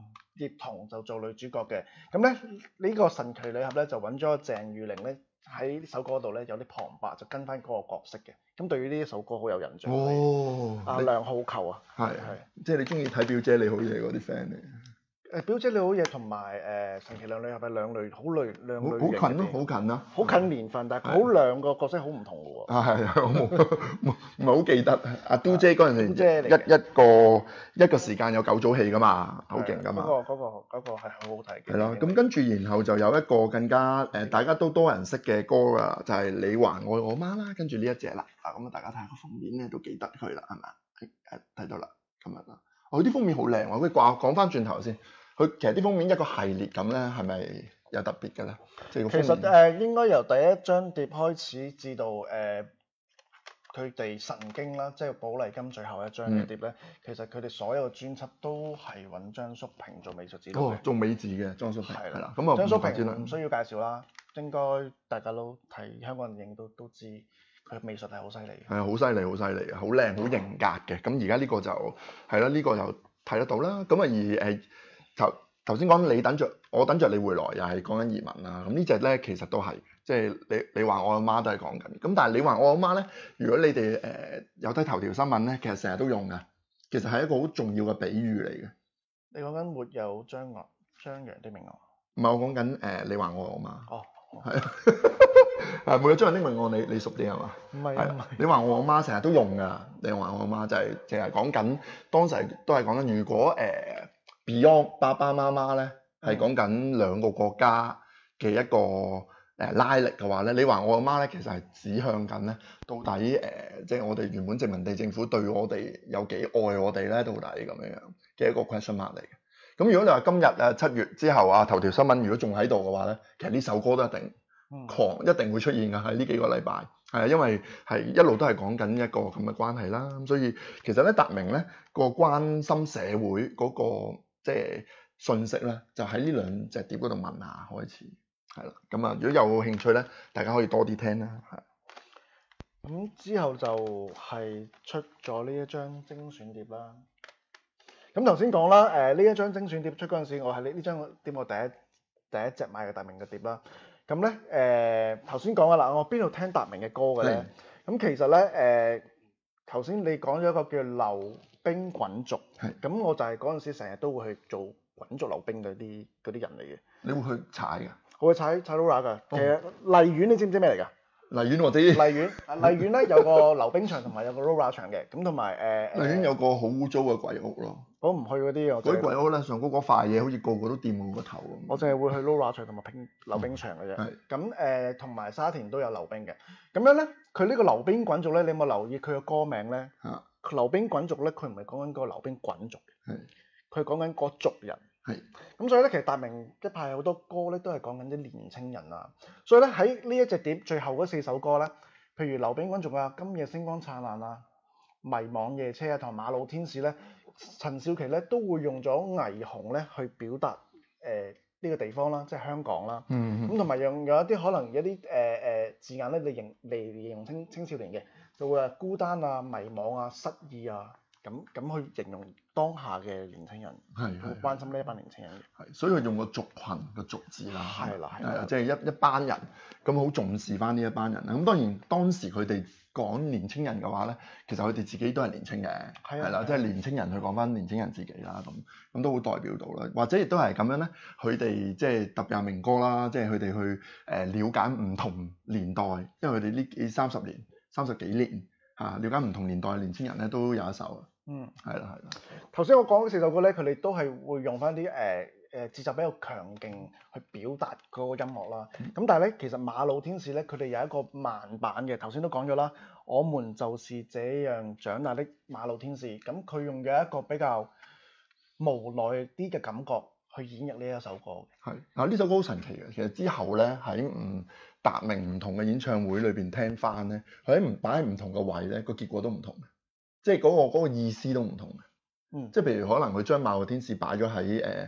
葉童就做女主角嘅。咁咧呢、呢個神奇女俠咧就揾咗鄭裕玲咧喺呢首歌度咧有啲旁白，就跟翻嗰個角色嘅。咁對於呢一首歌好有印象。 哦， 阿梁浩球啊， 係係，即係你中意睇表姐你好嘢嗰啲 friend 嚟。 誒表姐你好嘢同埋誒神奇兩女俠係兩類好類兩類型好近咯，好近啦， 好近年份，但係佢好兩個角色好唔同嘅喎。 啊係啊，我冇冇唔係好記得。阿嘟姐嗰陣時姐一一個一個時間有九組戲㗎嘛，好勁㗎嘛。 嗰個嗰個嗰個係好好睇嘅。 係咯，咁跟住然後就有一個更加誒大家都多人識嘅歌啊，就係你還愛我嗎啦，跟住呢一隻啦。啊咁啊，大家睇下個封面咧都記得佢啦，係咪？誒睇到啦，今日啦。我啲封面好靚喎，佢掛講翻轉頭先。佢其實啲封面一個系列咁咧，係咪有特別嘅咧？即係個封面。 其實誒、呃、應該由第一張碟開始至到誒佢哋神經啦，即係寶麗金最後一張嘅碟咧，嗯、其實佢哋所有嘅專輯都係揾張叔平做美術指導嘅。哦， 做美指嘅張叔平。係啦，咁啊張叔平唔需要介紹啦，應該大家都睇香港人影都都知佢美術係好犀利嘅。係啊， 好犀利，好犀利，好靚，好型格嘅。咁而家呢個就係啦，呢、呢個就睇得到啦。咁啊而誒。頭頭先講你等着，我等着你回來，又係講緊移民啦。咁呢隻咧其實都係，即係你你話我阿媽都係講緊。咁但係你話我阿媽咧，如果你哋誒、呃、有睇頭條新聞咧，其實成日都用嘅，其實係一個好重要嘅比喻嚟嘅。 你講緊沒有張昂張揚的命案？ 唔係，我講緊誒你話我阿媽。 哦， 係啊，係沒有張揚的命案，你你熟啲係嘛？ 唔係啊，唔係。 你話我阿媽成日都用㗎，你話我阿媽就係淨係講緊當時都係講緊，如果誒。呃 Beyond 爸爸媽媽咧係講緊兩個國家嘅一個誒、呃、拉力嘅話咧，你話我阿媽咧其實係指向緊咧，到底誒、呃、即係我哋原本殖民地政府對我哋有幾愛我哋咧，到底咁樣樣嘅一個 question mark 嚟嘅。咁如果你話今日啊七月之後啊頭條新聞如果仲喺度嘅話咧，其實呢首歌都一定狂一定會出現㗎，喺呢幾個禮拜係啊，因為係一路都係講緊一個咁嘅關係啦。咁所以其實咧達明咧個關心社會嗰、那個。即係信息咧，就喺呢兩隻碟嗰度問下開始，係啦。咁啊，如果有興趣咧，大家可以多啲聽啦。係。 咁之後就係出咗呢一張精選碟啦。咁頭先講啦，誒、呃、呢一張精選碟出嗰陣時，我係呢呢張碟我第一第一隻買嘅達明嘅碟啦。咁咧誒頭先講嘅啦，我邊度聽達明嘅歌嘅咧？咁的其實咧誒頭先你講咗一個叫溜冰滾軸，係咁的我就係嗰陣時成日都會去做滾軸溜冰嗰啲嗰啲人嚟嘅。你會去踩㗎？我會踩踩 roller 㗎。其實荔園你知唔知咩嚟㗎？荔園我知。荔園啊，荔園咧有個溜冰場同埋有個 roller 場嘅，咁同埋誒。荔園有個好污糟嘅鬼屋咯。我唔去嗰啲啊。嗰啲鬼屋咧，上高嗰塊嘢好似個個都掂我個頭咁。我淨係會去 roller 場同埋冰溜冰場嘅啫。係、嗯。咁誒，同埋、呃、沙田都有溜冰嘅。咁樣咧，佢呢個溜冰滾軸咧，你有冇留意佢個歌名咧？嚇、啊。溜冰滾軸咧，佢唔係講緊個溜冰滾軸嘅，係佢講緊個族人，係咁所以咧，其實達明一派好多歌咧，都係講緊啲年青人啊，所以咧喺呢一隻碟最後嗰四首歌咧，譬如溜冰滾軸啊、今夜星光燦爛啊、迷惘夜車啊同埋馬路天使咧，陳少琪咧都會用咗霓虹咧去表達誒呢個地方啦，即係香港啦，嗯咁同埋用有一啲可能有啲誒誒字眼咧嚟形嚟形容青青少年嘅。就會話孤單啊、迷惘啊、失意啊，咁咁去形容當下嘅年輕人，係係關心呢一班年輕人嘅，係所以佢用個族群個族字啦，係啦係啦，即係一一班人咁好重視翻呢一班人啦。咁當然當時佢哋講年青人嘅話咧，其實佢哋自己都係年青嘅，係啦，即係年青人去講翻年青人自己啦，咁咁都好代表到啦。或者亦都係咁樣咧，佢哋即係特別係明哥啦，即係佢哋去誒瞭解唔同年代，因為佢哋呢幾三十年。三十幾年嚇，了解唔同年代嘅年輕人咧都有一首，嗯，係啦係啦。頭先我講嗰四首歌咧，佢哋都係會用翻啲誒誒節奏比較強勁去表達嗰個音樂啦。咁、嗯、但係咧，其實馬路天使咧，佢哋有一個慢版嘅，頭先都講咗啦。我們就是這樣長大的馬路天使，咁佢用嘅一個比較無奈啲嘅感覺去演繹呢一首歌。係啊，呢首歌好神奇嘅。其實之後咧喺唔達明唔同嘅演唱會裏邊聽翻咧，佢喺唔擺喺唔同嘅位咧，個結果都唔同嘅，即係嗰個嗰個意思都唔同嘅。嗯，即係譬如可能佢將馬路天使擺咗喺誒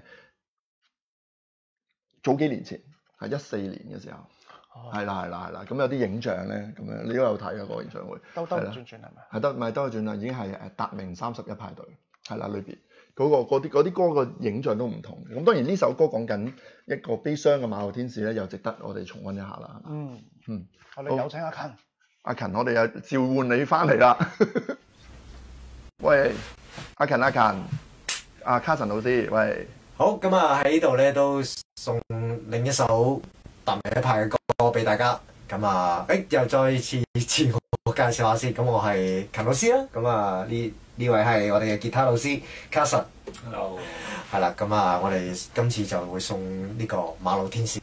早幾年前，係一四年嘅時候，係啦係啦係啦，咁有啲影像咧咁樣，你都有睇啊嗰個演唱會。兜兜轉轉係咪？係得，唔係兜兜轉轉，已經係誒達明三十一派對係啦裏邊。 嗰、個嗰啲嗰啲歌個影像都唔同。咁當然呢首歌講緊一個悲傷嘅馬路天使咧，又值得我哋重溫一下啦。 嗯嗯， 我哋有請阿勤。 阿勤，我哋又召喚你翻嚟啦。喂，阿勤阿勤，阿卡神老師，喂。 好，咁啊喺呢度咧都送另一首達明一派嘅歌俾大家。咁啊，誒又再次自我介紹下先。咁我係勤老師啦。咁啊呢呢位係我哋嘅吉他老師卡神。Hello。係啦，咁啊我哋今次就會送呢個馬路天使。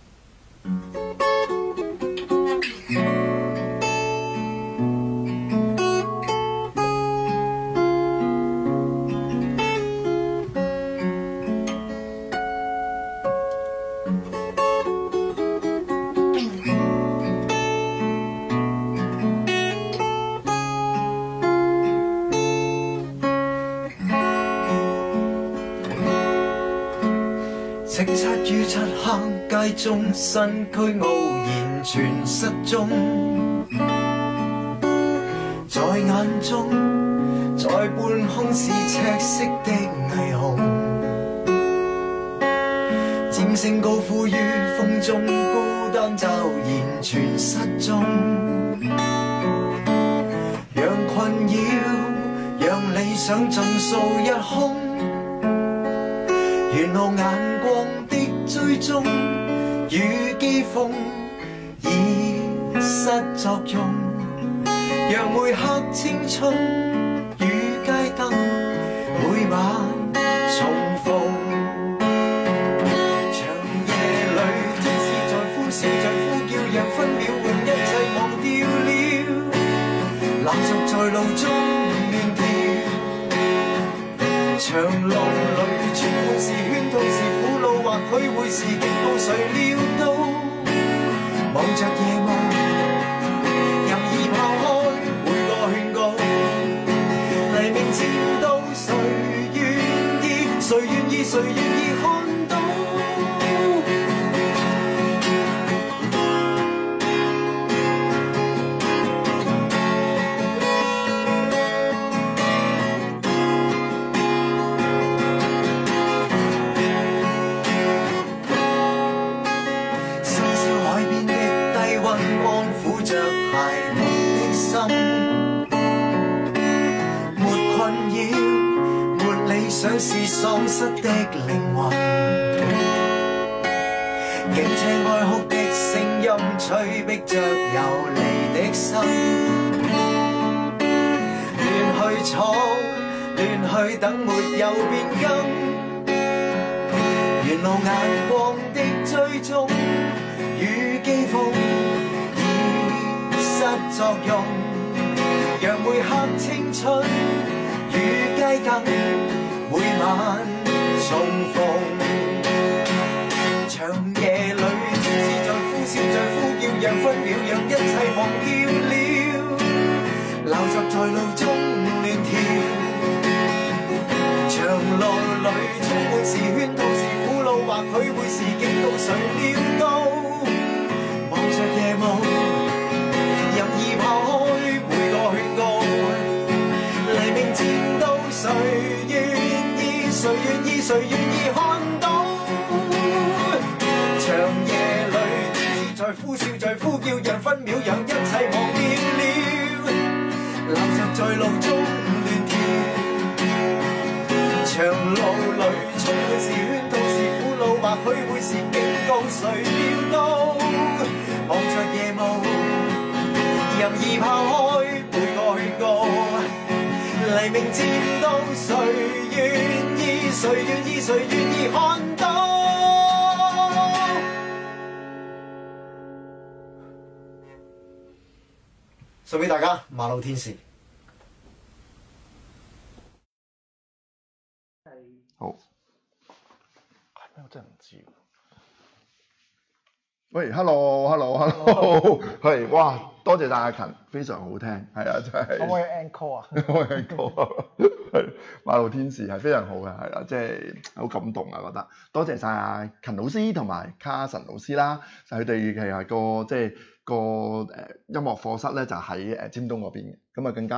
叱咤於漆黑街中，身軀傲然全失蹤。在眼中，在半空是赤色的霓虹，尖聲高呼於風中，孤單驟然全失蹤。讓困擾，讓理想盡數一空。沿路眼光的追蹤與譏諷已失作用，讓每刻青春與街燈每晚重逢。長夜裏天使在呼笑，在呼叫，讓分秒換一切忘掉了，垃圾在路中亂跳。長路裏全部是圈套，是苦惱，或許會是極報，誰料到望着夜夢任意拋開每個勸告，黎明前到誰願意，誰願意，誰願意看到。想是喪失的靈魂，驚青愛哭的聲音催逼着遊離的心，亂去闖，亂去等沒有變更，沿路眼光的追蹤與譏諷已失作用，讓每刻青春與街燈每晚重逢。長夜裏天使在呼嘯，在呼叫，讓分秒，讓一切忘掉了，鬧雜在路中亂跳。長路裏充滿是圈套，是苦惱，或許會是極報，誰料到望着夜霧任意拋開每個勸告，黎明前到誰願誰願意，誰願意看到？長夜裏天使在呼嘯，在呼叫，讓分秒，讓一切忘掉了，垃圾在路中亂跳。長路裏充滿是圈套，是苦惱，或許會是警告，誰料到望着夜霧任意拋開每個勸告，黎明前到誰願意，誰願意，誰願意看到？ 送俾大家馬路天使。 好。 我真係唔知喎。 喂 ，hello，hello，hello，係，哇，多謝晒阿勤，非常好聽，係啊，真係。 可唔可以 encore 啊？ 可唔可以 encore？係馬路天使係非常好嘅，係啦，即係好感動啊，覺得。多謝晒阿勤老師同埋卡神老師啦，就佢哋其實個即係個誒音樂課室咧就喺誒尖東嗰邊嘅，咁啊更加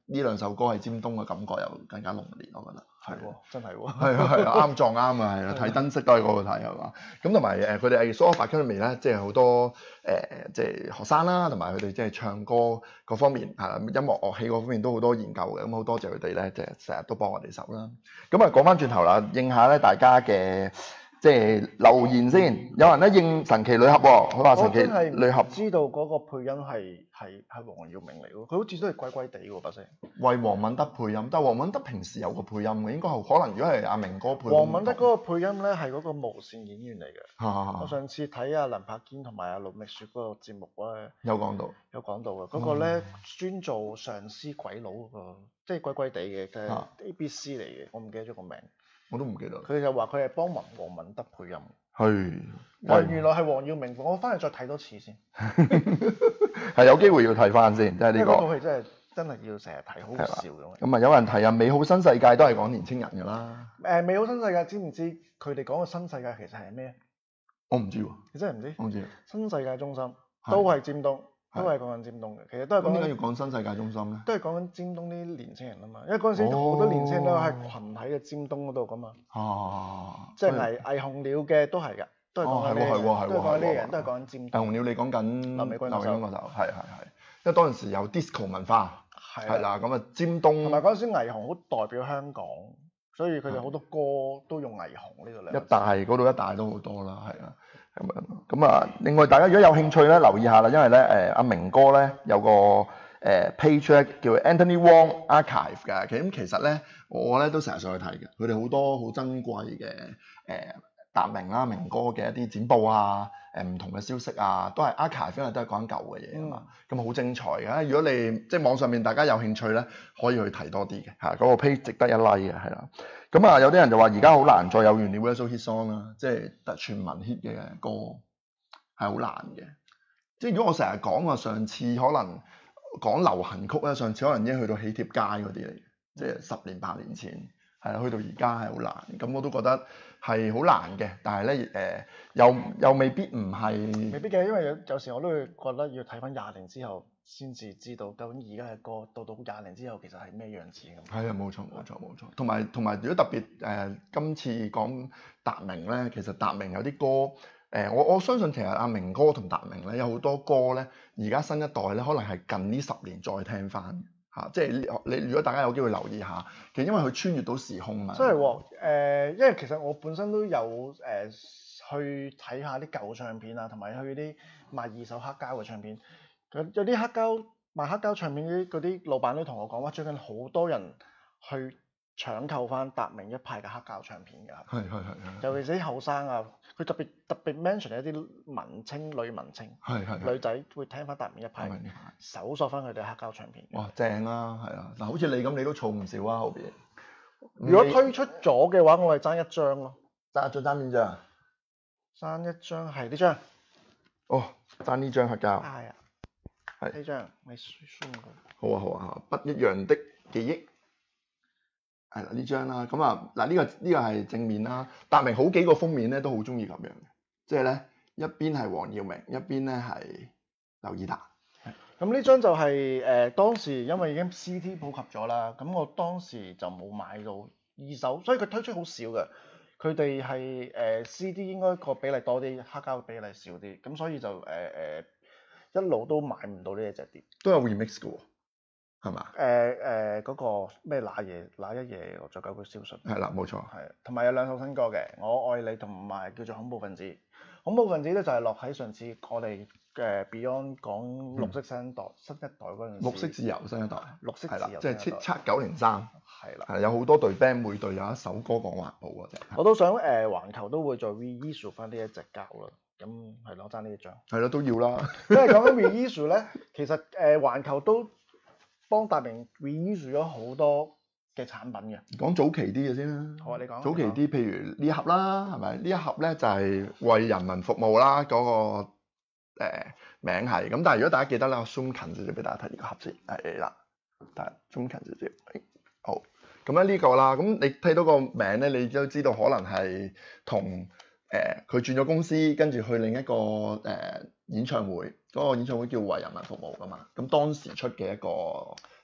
呢兩首歌喺尖東嘅感覺又更加濃烈，我覺得。 係喎，真係喎。 係啊係啊，啱撞啱啊，係啊，睇燈飾都喺嗰度睇係嘛。咁同埋誒佢哋藝術 Soul Academy 咧，即係好多誒、呃、即係學生啦，同埋佢哋即係唱歌各方面係啦，音樂樂器嗰方面都好多研究嘅。咁好多謝佢哋咧，即係成日都幫我哋手啦。咁啊講翻轉頭啦，應下咧大家嘅。即係留言先，有人咧應神奇女俠喎，佢話神奇女俠知道嗰個配音係係係黃耀明嚟喎，佢好似都係鬼鬼地喎把聲。 為黃敏德配音，但係黃敏德平時有個配音嘅，應該係可能如果係阿明哥配。 黃敏德嗰個配音咧係嗰個無線演員嚟嘅。 啊、 我上次睇阿林柏堅同埋阿盧覓雪嗰個節目咧， 有講到， 有講到嘅，嗰、那個咧專做上司鬼佬嗰個，即係鬼鬼地嘅，嘅 A B C 嚟嘅，我唔記得咗個名。 我都唔記得。 佢就話佢係幫黃黃敏德配音。 係。 喂，原來係黃耀明，我翻去再睇多次先。 係有機會要睇翻先，即係呢個。 嗰套戲真係真係要成日睇，好笑咁。 咁啊，有人提啊，美好新世界都係講年青人㗎啦。 誒，美好新世界知唔知佢哋講嘅新世界其實係咩？ 我唔知喎。 你真係唔知？ 我唔知。 新世界中心都係尖東。都係講緊尖東嘅，其實都係講緊。點解要講新世界中心咧？ 都係講緊尖東啲年青人啊嘛，因為嗰陣時好多年青人都喺群體嘅尖東嗰度噶嘛。哦。即係藝藝紅鳥嘅都係㗎，都係講緊呢啲人，都係講緊呢啲人，都係講緊尖東。藝紅鳥你講緊劉美君嗰首，係係係，因為當陣時有 disco 文化，係啦，咁啊尖東。同埋嗰陣時藝紅好代表香港，所以佢哋好多歌都用藝紅呢個兩個字。一帶嗰度一帶都好多啦，係啊。咁樣，咁啊，另外大家如果有興趣咧，留意下啦，因為咧，誒阿明哥咧有個誒 page 咧叫 Anthony Wong Archive 嘅，咁其實咧我咧都成日上去睇嘅，佢哋好多好珍貴嘅誒達明啦、明哥嘅一啲剪報啊，誒唔同嘅消息啊，都係 archive，因為都係講緊舊嘅嘢啊嘛，咁好、嗯、精彩嘅。如果你即係網上面大家有興趣咧，可以去睇多啲嘅嚇，嗰、那個 page 值得一 like 嘅，係啦。咁啊，有啲人就話而家好難再有 universal hit song 啦，即係得全民 hit 嘅歌係好難嘅。即係如果我成日講話，上次可能講流行曲咧，上次可能已經去到喜帖街嗰啲嚟嘅，即係十年八年前係啦，去到而家係好難。咁我都覺得係好難嘅，但係咧誒，又又未必唔係。未必嘅，因為有有時我都會覺得要睇翻廿年之後先至知道究竟而家嘅歌到到廿年之後其實係咩樣子咁。係啊，冇錯冇錯冇錯。同埋同埋，如果特別誒、呃、今次講達明咧，其實達明有啲歌誒、呃，我我相信其實阿明哥同達明咧有好多歌咧，而家新一代咧可能係近呢十年再聽翻嚇、啊，即係你如果大家有機會留意下，其實因為佢穿越到時空嘛。真係喎，誒，因為其實我本身都有誒、呃、去睇下啲舊唱片啊，同埋去啲賣二手黑膠嘅唱片。有啲黑膠賣黑膠唱片啲嗰啲老闆都同我講話，最近好多人去搶購翻達明一派嘅黑膠唱片㗎。係係係係。尤其是啲後生啊，佢特別特別 mention 一啲文青女文青，係係女仔會聽翻達明一派，搜索翻佢哋黑膠唱片。哇，正啊，係啊，嗱，好似你咁，你都儲唔少啊後邊。如果推出咗嘅話，我係爭一張咯。爭一張爭邊張？爭一張係呢張。哦，爭呢張黑膠。係啊。係呢張，你輸過。好啊好啊，不一樣的記憶，係啦呢張啦，咁啊嗱呢個呢個係正面啦，達明好幾個封面咧都好中意咁樣嘅，即係咧一邊係黃耀明，一邊咧係劉以達。咁呢張就係、是、誒、呃、當時因為已經 C D 普及咗啦，咁我當時就冇買到二手，所以佢推出好少嘅。佢哋係誒 C D 應該個比例多啲，黑膠嘅比例少啲，咁所以就誒誒。呃呃一路都買唔到呢一隻碟，都有 remix 嘅喎，係嘛？誒誒嗰個咩那夜那一夜我再九句消訊，係啦冇錯，係，同埋有兩首新歌嘅，我愛你同埋叫做恐怖分子。恐怖分子咧就係、是、落喺上次我哋嘅 Beyond 講綠色新一代、嗯、新一代嗰陣時，綠色自由新一代，綠色自由，即係七七九零三，係啦，係有好多隊 band，每隊有一首歌講環保嘅啫。我都想誒、呃、環球都會再 reissue 翻呢一隻膠啦。咁係攞爭呢一張，係咯都要啦。因為講緊 reissue 咧，其實誒、呃、環球都幫達明 reissue 咗好多嘅產品嘅。講早期啲嘅先啦。好啊，你講。早期啲，譬如呢一盒啦，係咪？呢一盒咧就係、是、為人民服務啦，嗰、那個誒、呃、名係。咁但係如果大家記得咧，我 zoom 近少少俾大家睇呢個盒先。係啦，但係 zoom 近少少。好。咁咧呢個啦，咁你睇到個名咧，你都知道可能係同。誒佢、呃、轉咗公司，跟住去另一個誒、呃、演唱會，嗰、那個演唱會叫為人民服務㗎嘛。咁當時出嘅一個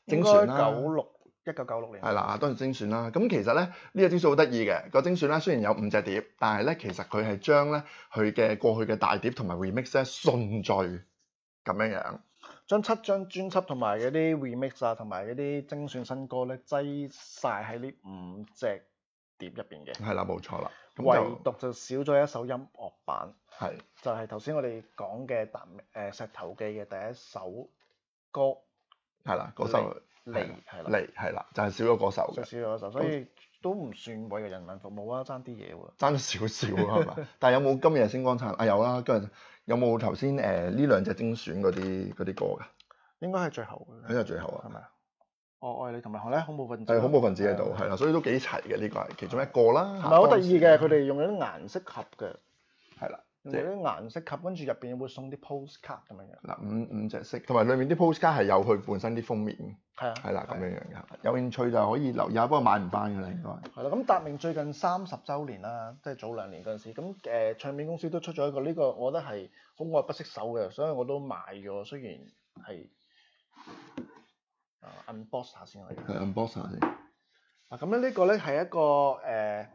精選啦。 九六一九九六年。 係啦，當然精選啦。咁其實咧呢、呢個精選好得意嘅，個精選咧雖然有五隻碟，但係咧其實佢係將咧佢嘅過去嘅大碟同埋 remix 咧順序咁樣樣。 將七張專輯同埋嗰啲 remix 啊，同埋嗰啲精選新歌咧，擠晒喺呢五隻碟入邊嘅。 係啦，冇錯啦。 唯獨就少咗一首音樂版， 係就係頭先我哋講嘅達誒石頭記嘅第一首歌。 係啦，嗰首嚟係啦， 嚟係啦，就係少咗嗰首嘅。 少咗嗰首，所以都唔算為人民服務啊，爭啲嘢喎。 爭少少啊，係嘛？但係有冇今日星光燦爛？啊有啦，今日有冇頭先誒呢兩隻精選嗰啲嗰啲歌㗎？ 應該係最後嘅。 喺度最後啊，係咪啊？ 我愛你同埋咧恐怖分子。 係恐怖分子喺度，係啦，所以都幾齊嘅呢個係其中一個啦。 唔係好得意嘅，佢哋用咗啲顏色盒嘅。 係啦。 用咗啲顏色盒，跟住入邊會送啲 postcard 咁樣樣。 嗱，五五隻色，同埋裡面啲 postcard 係有佢本身啲封面。 係啊。 係啦，咁樣樣嘅，有興趣就可以留意下，不過買唔翻㗎啦，應該。 係啦，咁達明最近三十週年啦，即係早兩年嗰陣時，咁誒、呃、唱片公司都出咗一個呢、這個，我覺得係好愛不釋手嘅，所以我都買咗，雖然係啊 unbox 下先可以。 係 unbox 下先。 嗱，咁咧呢個咧係一個誒、呃、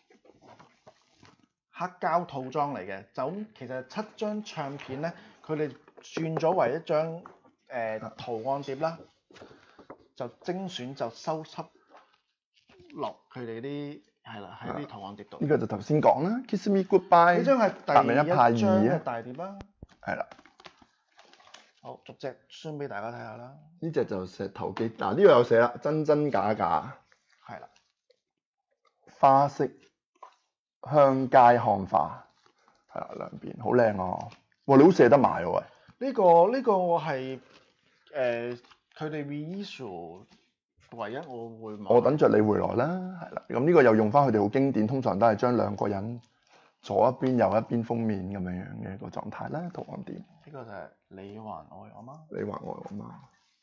黑膠套裝嚟嘅，就咁其實七張唱片咧，佢哋轉咗為一張誒、呃、圖案碟啦，就精選就收輯落佢哋啲係啦喺啲圖案碟度。 呢個就頭先講啦 ，Kiss Me Goodbye。 呢張係第一張嘅大碟啦。 係啦。 好，逐隻宣俾大家睇下啦。 呢隻就石頭記，嗱、啊、呢、這個有寫啦，真真假假。 係啦。 花式香街漢化，係啦兩邊好靚啊！哇，你好捨得買喎喂！ 呢、這個呢、這個我係誒佢哋 reissue 唯一我會買。 我等着你回來啦，係啦。咁呢個又用翻佢哋好經典，通常都係將兩個人左一邊右一邊封面咁樣樣嘅一個狀態啦，圖案碟。 呢個就係你還愛我嗎？ 你還愛我嗎？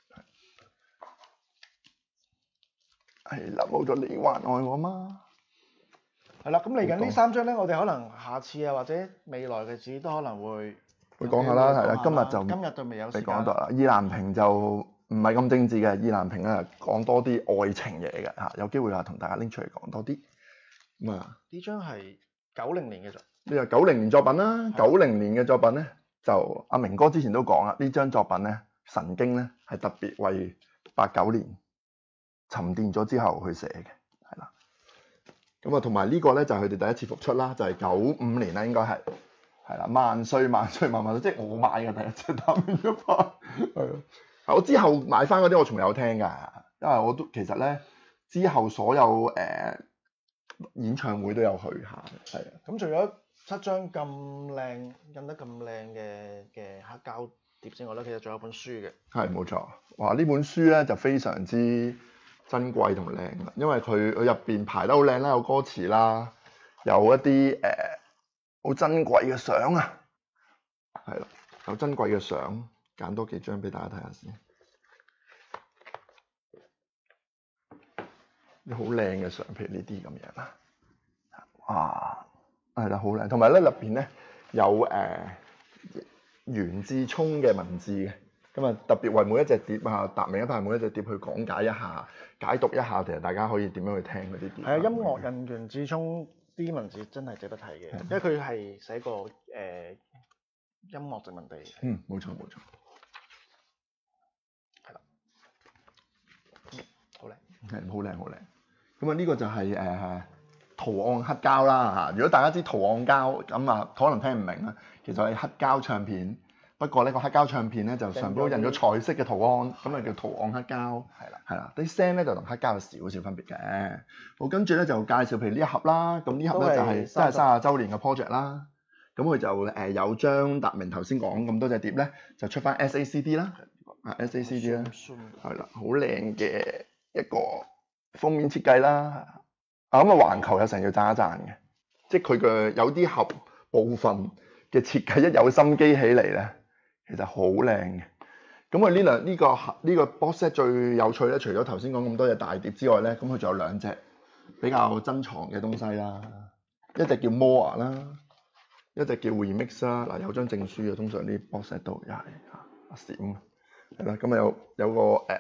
係啦，冇咗你還愛我嗎？ 係啦，咁嚟緊呢三張咧，我哋可能下次啊，或者未來嘅日子都可能會會講下啦，係啦，今日就今日就未有時間。 你講到啦，意難平就唔係咁政治嘅，意難平咧講多啲愛情嘢嘅嚇，有機會啊同大家拎出嚟講多啲。咁啊， 呢張係九零年嘅作， 呢個九零年作品啦，九零年嘅作品咧就阿明哥之前都講啦，呢張作品咧神經咧係特別為八九年沉澱咗之後去寫嘅。咁啊，同埋呢個咧就係佢哋第一次復出啦，就係九五年啦，應該係係啦，萬歲萬歲萬萬歲，即係我買嘅第一隻達明一派，係咯。我之後買翻嗰啲我從有聽㗎，因為我都其實咧之後所有誒、呃、演唱會都有去下，係啊。 咁除咗七張咁靚印得咁靚嘅嘅黑膠碟之外咧，其實仲有本書嘅。係冇錯，哇！呢本書咧就非常之珍貴同靚啦，因為佢佢入邊排得好靚啦，有歌詞啦，有一啲誒好珍貴嘅相啊，係啦，有珍貴嘅相，揀多幾張俾大家睇下先，啲好靚嘅相，譬如呢啲咁樣啦，哇，係啦，好靚，同埋咧入邊咧有誒、呃、袁志聰嘅文字嘅。咁啊，特別為每一隻碟啊，達明一派每一隻碟去講解一下、解讀一下，其實大家可以點樣去聽嗰啲碟。係啊， 音樂人袁志聰啲文字真係值得睇嘅，因為佢係寫過誒、呃、音樂殖民地。 嗯，冇錯冇錯。 係啦，嗯，好靚。 係，好靚好靚。咁啊，呢個就係、是、誒、呃、圖案黑膠啦嚇。如果大家知圖案膠，咁啊可能聽唔明啊。其實係黑膠唱片。不過呢個黑膠唱片咧就上邊都印咗彩色嘅圖案，咁啊叫圖案黑膠。係啦，係啦，啲聲咧就同黑膠有少少分別嘅。好，跟住咧就介紹譬如呢一盒啦，咁呢盒咧就係真係三十週年嘅 project 啦。咁佢就誒有將達明頭先講咁多隻碟咧，就出翻 S A C D 啦，啊 S A C D 啦，係啦，好靚嘅一個封面設計啦。啊咁啊，環球有成要讚一讚嘅，即係佢嘅有啲盒部分嘅設計一有心機起嚟咧。其實好靚嘅，咁佢呢兩呢個呢、呢個 box set 最有趣咧，除咗頭先講咁多隻大碟之外咧，咁佢仲有兩隻比較珍藏嘅東西啦，一隻叫 More 啦，一隻叫 Remix 啦，嗱有張證書嘅，通常啲 box set 都又係啊閃，係啦，咁啊有有個誒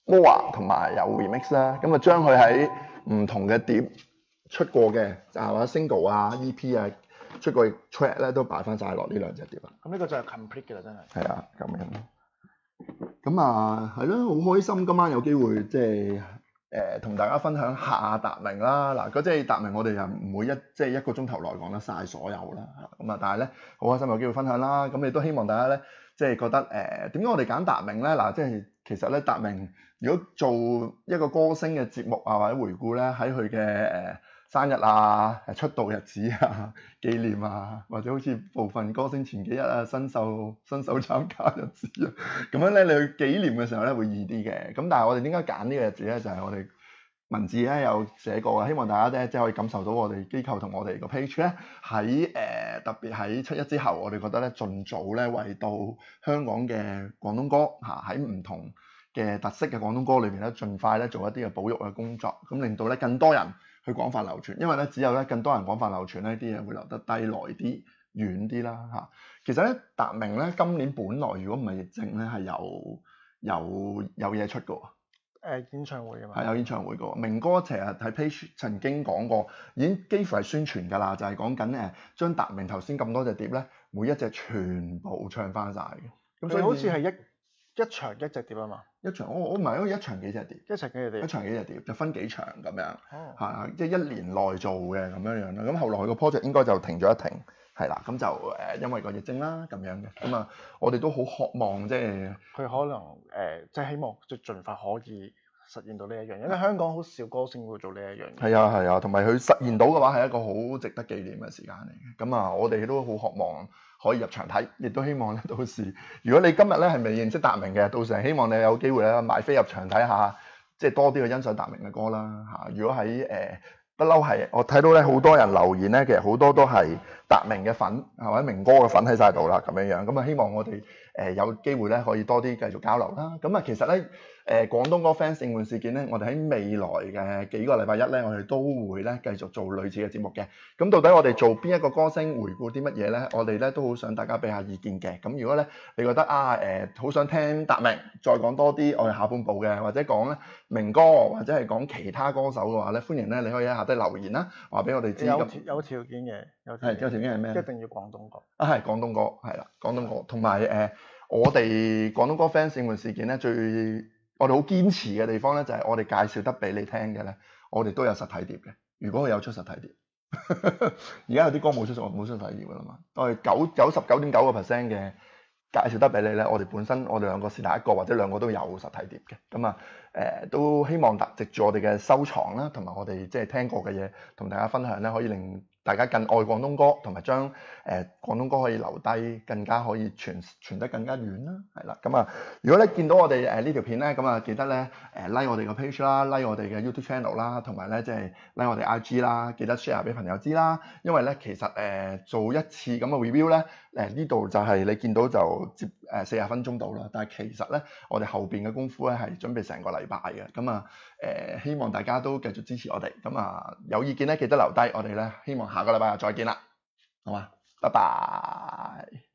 Moa 同埋有 remix 啦，咁啊將佢喺唔同嘅碟出過嘅，就係話 single 啊、E P 啊出過 track 咧都擺翻晒落呢兩隻碟啦。 咁呢個就係 complete 嘅啦，真係。 係啊，咁樣。咁啊，係咯，好開心今晚有機會即係誒同大家分享下達明啦。嗱，嗰即係達明，我哋又唔會一即係一個鐘頭內講得晒所有啦。咁啊，但係咧好開心有機會分享啦。咁亦都希望大家咧即係覺得誒點解我哋揀達明咧？嗱，即係其實咧達明如果做一個歌星嘅節目啊或者回顧咧，喺佢嘅誒生日啊、誒出道日子啊、紀念啊，或者好似部分歌星前幾日啊新秀新秀參加日子啊，咁樣咧你去紀念嘅時候咧會易啲嘅。咁但係我哋點解揀呢個日子咧？就係、是、我哋文字咧有寫過嘅，希望大家咧即係可以感受到我哋機構同我哋個 page 咧喺誒特別喺七一之後，我哋覺得咧盡早咧為到香港嘅廣東歌嚇喺唔同嘅特色嘅廣東歌裏邊咧，盡快咧做一啲嘅保育嘅工作，咁令到咧更多人去廣泛流傳，因為咧只有咧更多人廣泛流傳呢啲嘢會留得低耐啲、遠啲啦嚇。其實咧達明咧今年本來如果唔係疫症咧係有有有嘢出嘅喎。 誒演唱會啊嘛。係有演唱會嘅喎，明哥其實喺 page 曾經講過，已經幾乎係宣傳㗎啦，就係講緊誒將達明頭先咁多隻碟咧，每一隻全部唱翻晒嘅。 咁所以好似係一一場一隻碟啊嘛。 一場我我唔係，因為一場幾隻碟， 一場幾隻碟， 一場幾隻碟就分幾場咁樣，係啊、 哦， 即係一年內做嘅咁樣樣啦。咁後來個 project 應該就停咗一停，係啦，咁就誒、呃、因為個疫症啦咁樣嘅，咁啊我哋都好渴望即係佢可能誒、呃、即係希望即係盡快可以實現到呢一樣，因為香港好少歌星會做呢一樣嘢。 係啊係啊，同埋佢實現到嘅話係一個好值得紀念嘅時間嚟嘅。咁啊，我哋都好渴望可以入場睇，亦都希望咧到時，如果你今日咧係未認識達明嘅，到時希望你有機會咧買飛入場睇下，即係多啲去欣賞達明嘅歌啦嚇。如果喺誒不嬲係，我睇到咧好多人留言咧，其實好多都係達明嘅粉，或者明哥嘅粉喺晒度啦咁樣樣。咁啊，希望我哋誒、呃、有機會咧可以多啲繼續交流啦。咁啊，其實咧誒、呃、廣東歌 fans 應援事件咧，我哋喺未來嘅幾個禮拜一咧，我哋都會咧繼續做類似嘅節目嘅。咁到底我哋做邊一個歌星回顧啲乜嘢咧？我哋咧都好想大家俾下意見嘅。咁如果咧你覺得啊誒好、呃、想聽達明再講多啲我哋下半部嘅，或者講咧明哥或者係講其他歌手嘅話咧，歡迎咧你可以喺下低留言啦，話俾我哋知。 有條有條件嘅，有條係有條件係咩？ 一定要廣東歌。 啊係廣東歌係啦，廣東歌同埋誒我哋廣東歌 fans 應援事件咧，最我哋好堅持嘅地方咧，就係、是、我哋介紹得俾你聽嘅咧，我哋都有實體碟嘅。如果佢有出實體碟，而家有啲歌冇出實冇出實體碟㗎啦嘛。我哋九九十九點九個 percent 嘅介紹得俾你咧，我哋本身我哋兩個是但一個或者兩個都有實體碟嘅。咁啊誒都希望藉住我哋嘅收藏啦，同埋我哋即係聽過嘅嘢同大家分享咧，可以令大家更愛廣東歌，同埋將誒廣東歌可以留低，更加可以傳傳得更加遠啦，係啦。咁啊，如果咧見到我哋誒呢條片咧，咁啊記得咧誒 like 我哋個 page 啦 ，like 我哋嘅 YouTube channel 啦，同埋咧即係 like 我哋 I G 啦，記得 share 俾朋友知啦。因為咧其實誒、呃、做一次咁嘅 review 咧，誒呢度就係你見到就接誒四十分鐘到啦，但係其實咧我哋後邊嘅功夫咧係準備成個禮拜嘅。咁啊誒希望大家都繼續支持我哋。咁啊有意見咧記得留低，我哋咧希望下個禮拜再見啦，好嘛？拜拜。